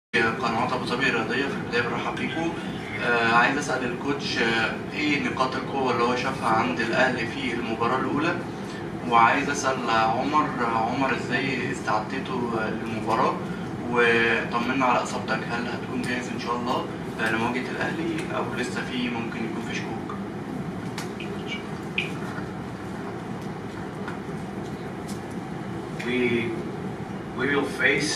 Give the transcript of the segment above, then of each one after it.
قنوات ابو ظبي الرياضيه. في البدايه برحب بيكم. عايز اسال الكوتش ايه نقاط القوه اللي هو شافها عند الاهلي في المباراه الاولى، وعايز اسال عمر ازاي استعدتوا للمباراه، وطمنا على اصابتك، هل هتكون جاهز ان شاء الله لمواجهه الاهلي او لسه في ممكن يكون في شكوك؟ We will face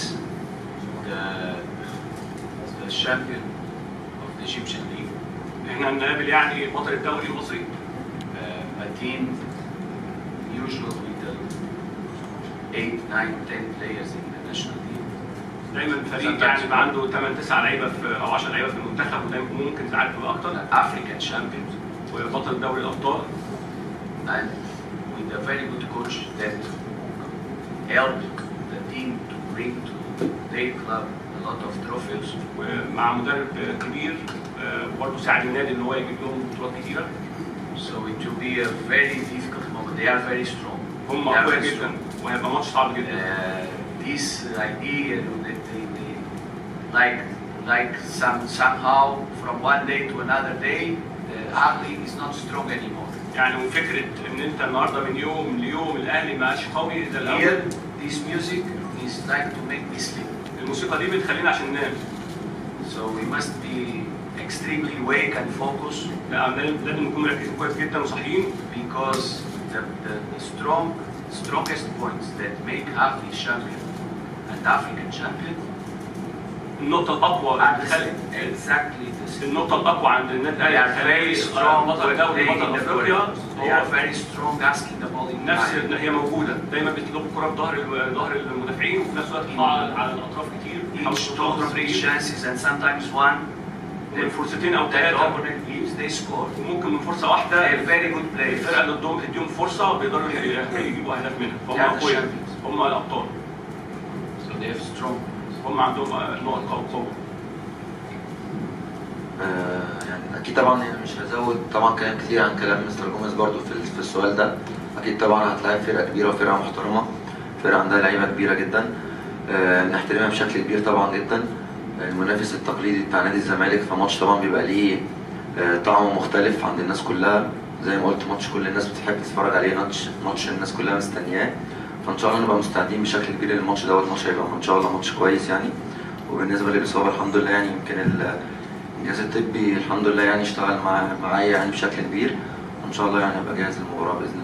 the champion of the Egyptian league. احنا هنقابل يعني بطل الدوري المصري. A team usually with 8, 9, 10 players in the national team. دايما فريق يعني يبقى عنده 8 9 لعيبه او 10 لعيبه في المنتخب، ودايما ممكن ساعات تبقى اكتر. African champions. وبطل دوري الابطال. And with a very good coach that helped the team to bring to their club a lot of trophies. ومع مدرب كبير برضه ساعد النادي ان هو يجيب لهم بطولات كتيره. So it will be a very difficult moment. They are very strong. هم قوية جدا وهيبقى ماتش صعب جدا. This idea that they like somehow from one day to another day, the Ahly is not strong anymore. يعني فكره ان انت النهارده من يوم ليوم الاهلي ما عادش قوي زي الاول. Here, this music is like to make me sleep. الموسيقى دي بتخلينا عشان ننام. So we must be extremely awake and focused. لازم نكون مركزين كويس جدا وصاحيين. Because the strongest points that make Ahly champion and African champion. النقطة الأقوى exactly this. النقطة الأقوى عند النادي الأهلي very strong بطل دوري بطل أفريقيا. They are very strong asking the ball in نفس هي موجودة، دايما بيطلبوا الكرة بظهر المدافعين، وفي نفس الوقت على الأطراف كتير. each 2 or 3 chances and sometimes one. من فرصتين أو ثلاثة they score. وممكن من فرصة واحدة. They are very good players. الفرقة اللي ضدهم تديهم فرصة بيقدروا يجيبوا أهداف منها، فهم أقوياء، هم الأبطال. So they have strong. هم عندهم نقط قوة. يعني اكيد طبعا مش هزود طبعا كلام كتير عن كلام مستر جوميز برضو في السؤال ده. اكيد طبعا هتلاعب فرقه كبيره وفرقه محترمه، فرقه عندها لعيبه كبيره جدا، نحترمها بشكل كبير طبعا جدا. المنافس التقليدي بتاع نادي الزمالك، فماتش طبعا بيبقى ليه طعم مختلف عند الناس كلها. زي ما قلت ماتش كل الناس بتحب تتفرج عليه، ماتش الناس كلها مستنياه، فان شاء الله نبقى مستعدين بشكل كبير للماتش دوت. ماتش هيبقى ان شاء الله ماتش كويس يعني. وبالنسبه للاصابه الحمد لله يعني يمكن الجهاز الطبي الحمد لله يعني اشتغل معايا يعني بشكل كبير، وان شاء الله يعني ابقى جاهز للمباراه باذن الله.